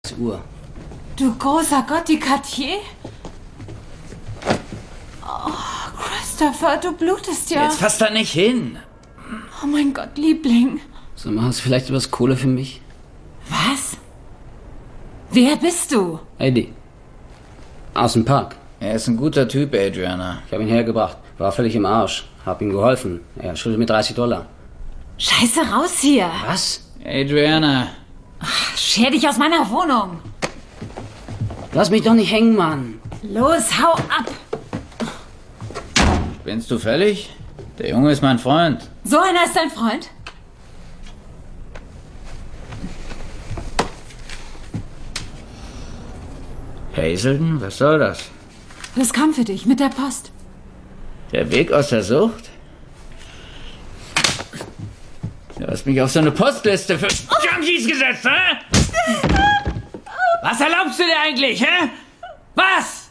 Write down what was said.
Uhr. Du großer Gott, die Cartier? Oh, Christopher, du blutest ja. Jetzt fass da nicht hin. Oh mein Gott, Liebling. So, hast du vielleicht etwas Kohle für mich? Was? Wer bist du? Eddie. Aus dem Park. Er ist ein guter Typ, Adriana. Ich habe ihn hergebracht. War völlig im Arsch. Hab ihm geholfen. Er schuldet mir $30. Scheiße, raus hier. Was? Adriana. Scher dich aus meiner Wohnung. Lass mich doch nicht hängen, Mann. Los, hau ab. Spinnst du völlig? Der Junge ist mein Freund. So einer ist dein Freund? Hazelden? Was soll das? Das kam für dich mit der Post. Der Weg aus der Sucht? Du hast mich auf so eine Postliste für Junkies gesetzt, hä? Was erlaubst du dir eigentlich, hä? Was?